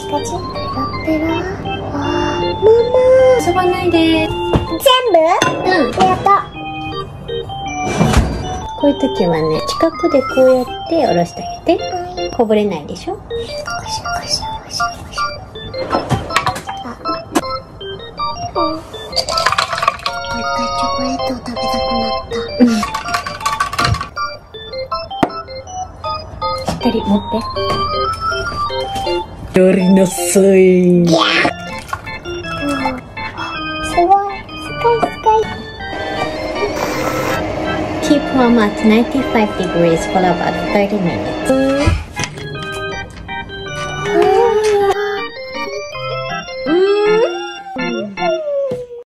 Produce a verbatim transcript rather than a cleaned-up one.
チカチ。ペラペラ。あー、ママ。 遊ばないで。 全部？うん。やった。 こういう時はね、近くでこうやって下ろしてあげて。こぼれないでしょ。 ゴシゴシゴシゴシ。あ。うん。もう一回チョコレートを食べたくなった。 しっかり持って。やりなさい。 すごい。スカイスカイ。 Keep warm at ninety-five degrees for about thirty minutes.